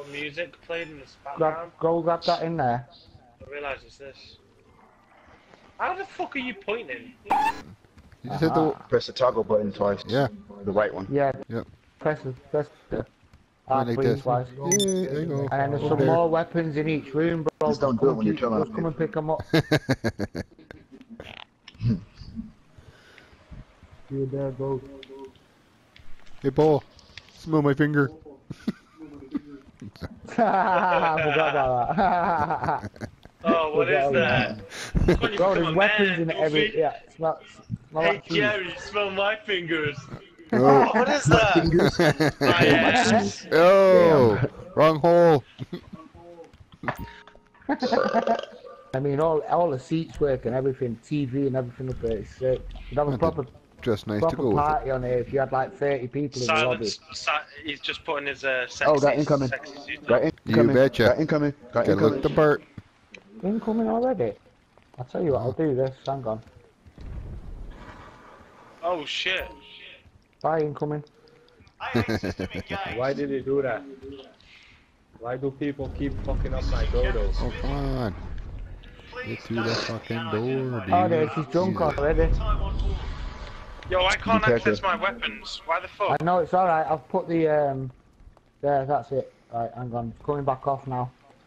little music played in the background. Grab that in there. I realise it's this. How the fuck are you pointing? You just hit the... Press the toggle button twice. Yeah. The right one. Yeah. Yep. Press the Like R3 this. twice. Yeah, there you go. And then there's some more weapons in each room, bro. Just don't do it when you're killing Just come and pick them up. You there, go. Hey, Paul. Smell my finger. I forgot about that. Oh, what is that? Bro, there's weapons in every... Yeah, smell Hey that cheese. Jerry, smell my fingers. Oh. What is that? My ass. Oh, wrong hole. I mean, all the seats work and everything, TV and everything up there. It's sick. You'd have a proper Just nice to go with it. party on here if you had like 30 people in the lobby. Silence. He's just putting his sexy, Oh, got incoming. sexy suit on. Got incoming. You betcha. Got incoming. Got Gotta incoming. look the part. Incoming already? I'll tell you what, I'll do this. Hang on. Oh shit. Bye, incoming. Why did he do that? Why do people keep fucking up my dodos? Oh, come on. Get through the fucking door, dude. Oh, there's his junk Jesus. already. Yo, I can't Detective. access my weapons. Why the fuck? I know, it's alright. I've put the, there, that's it. Right, hang on. It's coming back off now.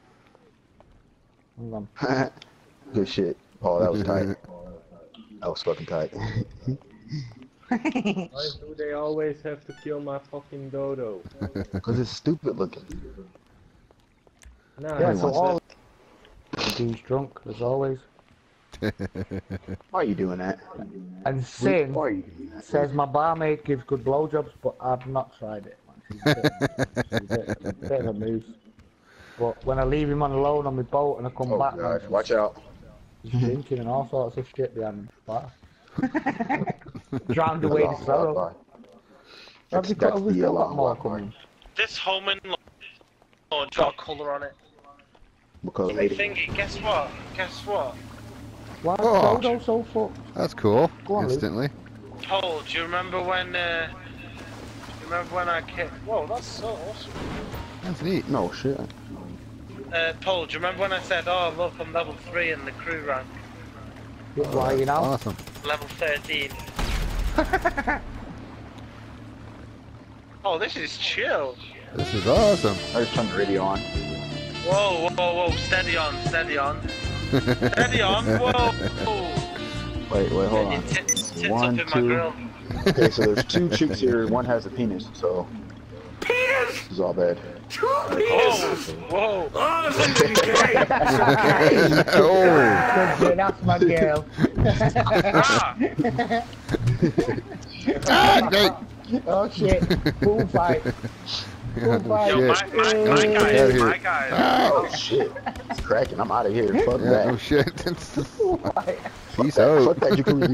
Hang on. Good shit. Oh, that was tight. That was fucking tight. Why do they always have to kill my fucking dodo? Because it's stupid looking. Nah, Yeah, Everyone so wants all... He's drunk, as always. Why are you doing that? And Sin Why are you doing that? says my barmaid gives good blowjobs, but I've not tried it. Man. She's a bit of a moose. But when I leave him on alone on my boat and I come Oh back, god, man, watch out. he's drinking and all sorts of shit behind him. Wow. Drowned away the sorrow. Have we That's got the more alarm coming? This Holman Lord got a colour on it. Because Thingy, guess what? Why is Oh. Dodo so fucked? That's cool. Go on, Luke. Instantly. Paul, do you remember when I kicked... Whoa, that's so awesome. That's neat. no shit. Paul, do you remember when I said, oh look, I'm level 3 in the crew rank? Why, you know? Awesome. Level 13. Oh, this is chill. This is awesome. I just turned the radio on. Whoa, steady on. Steady on, whoa. Wait, hold on. Tits One, up in my two. grill. Okay, so there's two chicks here. One has a penis, so Penis! this is all bad. Whoa. Oh. Good, that's my girl. Ah! Ah, great. Oh shit, boom fight. Boom fight. Yo, Shit. my Get out of guys, here. my guys. Oh shit. It's cracking. I'm out of here. Fuck Yeah, that. no shit. Boom fight. Peace Fuck out. that jacuzzi.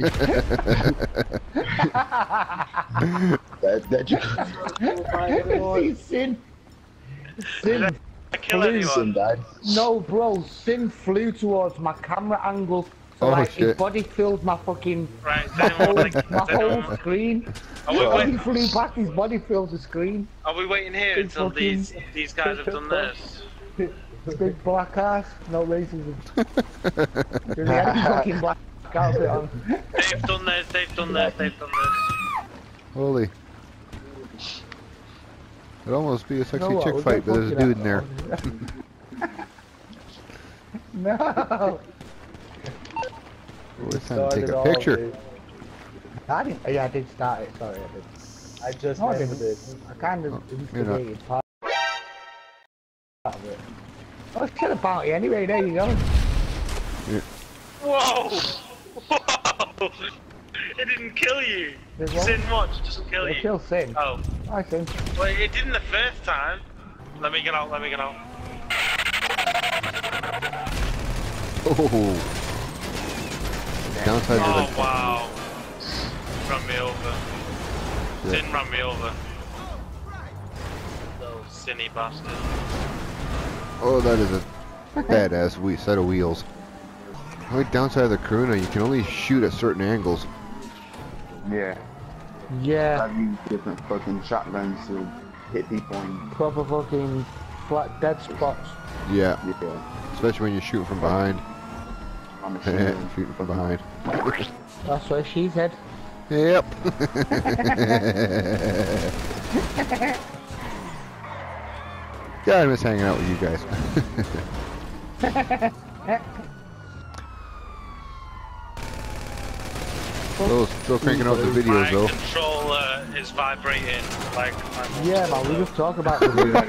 that jacuzzi. Sin. Sin. I kill anyone. Sin died. No, bro. Sin flew towards my camera angle. So Oh, like his shit. body filled my fucking Right, my whole, does my anyone, whole screen. are, we When he waiting, flew back, his body filled the screen. are we waiting here Big until fucking- these guys have done this? Big black ass, no racism. There's any fucking black outfit on. They've done this. Holy. It'd almost be a sexy You know what, chick we'll fight, get but there's a fucking dude in there. No. Oh, it's time to take Started a all, picture. dude. I didn't. Yeah, I did start it. Sorry, I did. I just No, I ended didn't. it. I kind of you're not. instigated part of it. Oh, it's a party anyway. There you go. Whoa! It didn't kill you. There's one. Sin watch doesn't kill It you. kills Sin. Oh, I think. well, it didn't the first time. Let me get out. Oh. Downside to Oh wow! Run me over. Yeah. Sin ran me over. Little sinny bastard. the... Oh, that is a badass set of wheels. The only downside of the Karuna, you can only shoot at certain angles. Yeah. Yeah. I've used different fucking shotguns to hit people and Proper fucking like dead spots. Yeah, Yeah. especially when you're shooting from behind. I'm assuming. Shooting from behind. That's what she said. Yep. Yeah, I miss hanging out with you guys. Still cranking out the videos My though. controller is vibrating like I'm Yeah, man, we just talk about the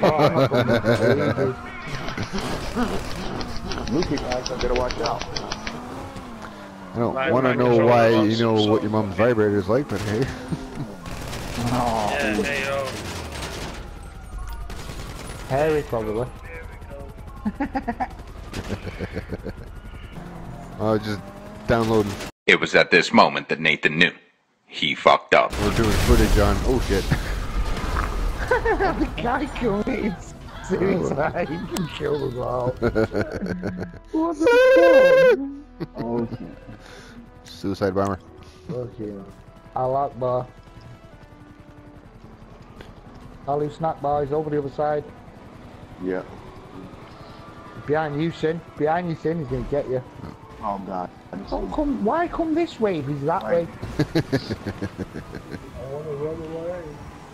New people actually better watch out. I don't My- want to my know controller why loves you know some what your mom's vibrator is like, but hey. Oh, Yeah, hey yo. Hairy, probably. Just downloading. It was at this moment that Nathan knew. He fucked up. We're doing footage on. Oh shit. The guy commits suicide. He can kill us all. What the fuck? oh, Suicide bomber. Okay. I like bar. Ali snack bar is over the other side. yeah. Behind you, Sin. Behind you, Sin. He's gonna get you. Oh God. Don't come. Why come this way if he's that way? I wanna run away.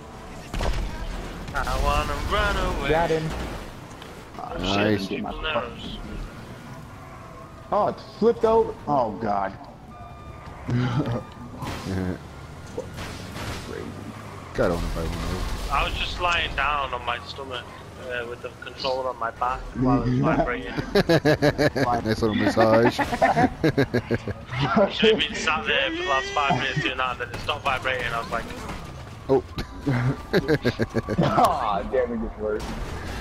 I wanna run away. Got him. Nice. Shit, people knows. Oh, it's flipped over. Oh God. Got owned by one I was just lying down on my stomach with the controller on my back while it was vibrating. Nice little massage. So I've been sat there for the last 5 minutes doing that, and then it stopped vibrating. I was like, Oh. Ah, damn, it gets worse.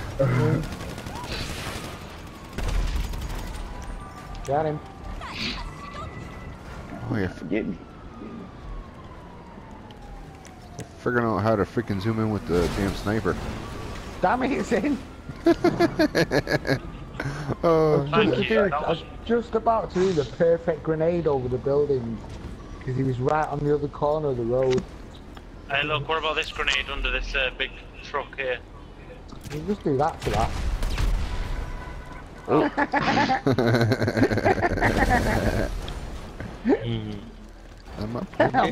Got him. Oh yeah. Forget me. Figuring out how to freaking zoom in with the damn sniper. Damn it, Sin. Oh. Thank you, that I was was- just about to do the perfect grenade over the building because he was right on the other corner of the road. hey look, what about this grenade under this big truck here? You just do that to that. I'm up.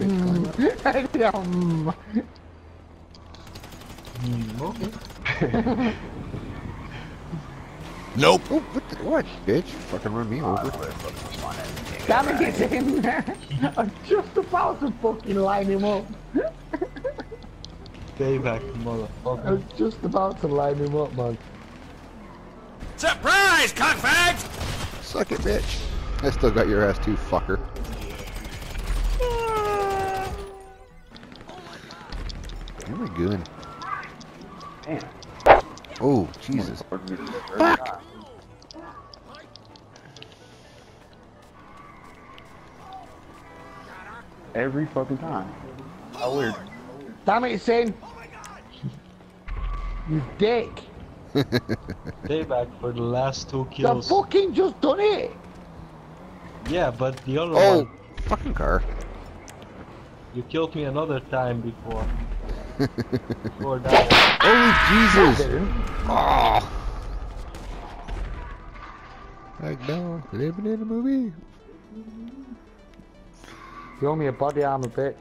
Nope. Oh, what, bitch? Fucking run me over. Damn it, it's in. I'm just about to fucking line him up. Payback, I motherfucker. was just about to line him up, man. Surprise, cockfags! Suck it, bitch. I still got your ass too, fucker. Where am I going? Damn. Oh, Jesus. Fuck! Every fucking time. How weird. Damn it, it's in. You dick. Payback for the last 2 I kills. fucking just done it. Yeah, but the other Oh, one, fucking car. you killed me another time before. Before that Holy Jesus! Didn't. Oh. Like, no, living in a movie. You owe me a body armor, bitch.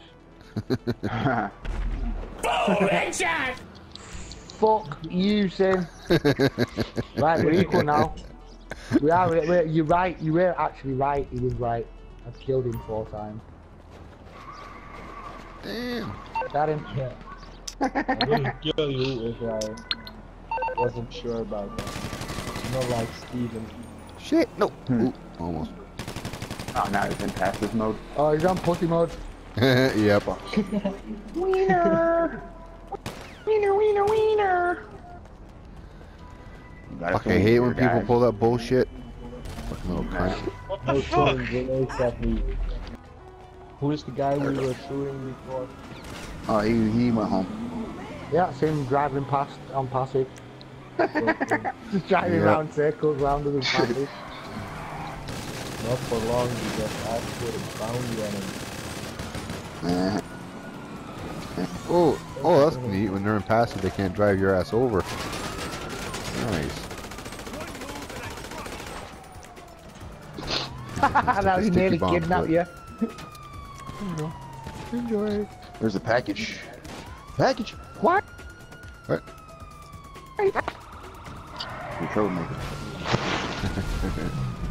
Fuck you, Sin. Right, we're equal now. You're right. You were actually right. He was right. I've killed him 4 times. Damn. Got him. one. I wouldn't kill you if I wasn't sure about that. Not like Steven. Shit, no. Ooh, almost. Oh, now he's in passive mode. Oh, he's on pussy mode. Yep. Wiener! Wiener, wiener, wiener! Fuck, I hate when people pull that bullshit. Fucking little cunt. What the No fuck? throwing grenades at me. Who is the guy we were shooting before? Oh, he went home. Yeah, see him driving past on passive. Just driving Yeah. around circles round with his passive. Not for long because I would have found the enemy. Eh. Oh, that's neat. When they're in passive, they can't drive your ass over. Nice. That was Sticky nearly bomb kidnapped you. Enjoy. There's a package. Package. What? What? You troublemaker.